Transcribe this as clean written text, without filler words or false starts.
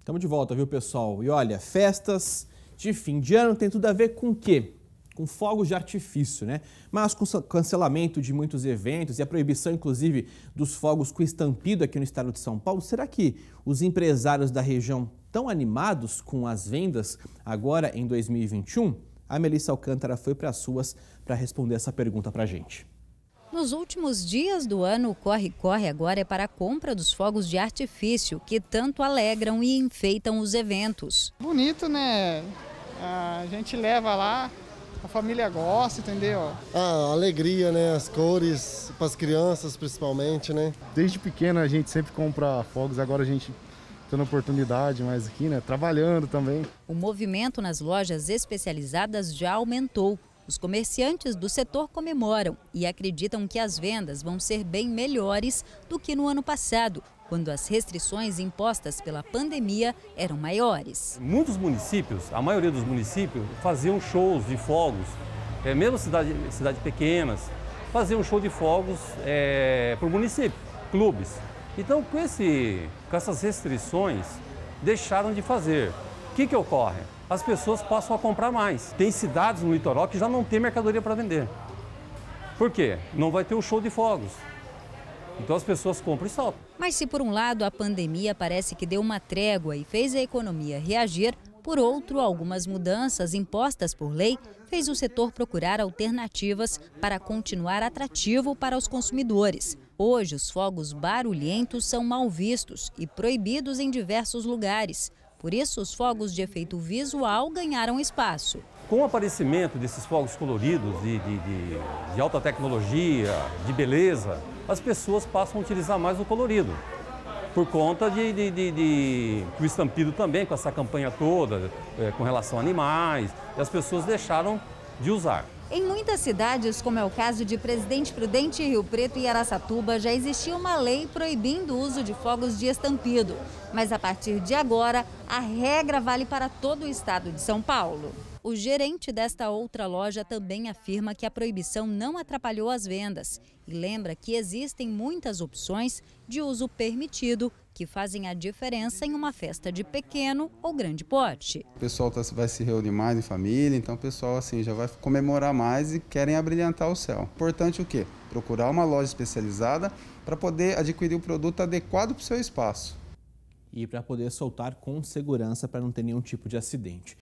Estamos de volta, viu, pessoal? E olha, festas de fim de ano tem tudo a ver com o quê? Com fogos de artifício, né? Mas com o cancelamento de muitos eventos e a proibição, inclusive, dos fogos com estampido aqui no estado de São Paulo, será que os empresários da região estão animados com as vendas agora em 2021? A Melissa Alcântara foi para as ruas para responder essa pergunta para a gente. Nos últimos dias do ano, o corre-corre agora é para a compra dos fogos de artifício, que tanto alegram e enfeitam os eventos. Bonito, né? A gente leva lá, a família gosta, entendeu? A alegria, né? As cores, para as crianças principalmente, né? Desde pequeno a gente sempre compra fogos, agora a gente tendo oportunidade mais aqui, né? Trabalhando também. O movimento nas lojas especializadas já aumentou. Os comerciantes do setor comemoram e acreditam que as vendas vão ser bem melhores do que no ano passado, quando as restrições impostas pela pandemia eram maiores. Muitos municípios, a maioria dos municípios, faziam shows de fogos, mesmo cidades pequenas, faziam show de fogos para o município, clubes. Então, com essas restrições, deixaram de fazer. O que ocorre? As pessoas passam a comprar mais. Tem cidades no litoral que já não tem mercadoria para vender. Por quê? Não vai ter o show de fogos. Então as pessoas compram e soltam. Mas se por um lado a pandemia parece que deu uma trégua e fez a economia reagir, por outro, algumas mudanças impostas por lei fez o setor procurar alternativas para continuar atrativo para os consumidores. Hoje, os fogos barulhentos são mal vistos e proibidos em diversos lugares. Por isso, os fogos de efeito visual ganharam espaço. Com o aparecimento desses fogos coloridos, de alta tecnologia, de beleza, as pessoas passam a utilizar mais o colorido. Por conta que o estampido também, com essa campanha toda, com relação a animais, e as pessoas deixaram de usar. Em muitas cidades, como é o caso de Presidente Prudente, Rio Preto e Araçatuba, já existia uma lei proibindo o uso de fogos de estampido. Mas a partir de agora, a regra vale para todo o estado de São Paulo. O gerente desta outra loja também afirma que a proibição não atrapalhou as vendas e lembra que existem muitas opções de uso permitido que fazem a diferença em uma festa de pequeno ou grande porte. O pessoal vai se reunir mais em família, então o pessoal assim já vai comemorar mais e querem abrilhantar o céu. Importante o quê? Procurar uma loja especializada para poder adquirir o produto adequado para o seu espaço. E para poder soltar com segurança para não ter nenhum tipo de acidente.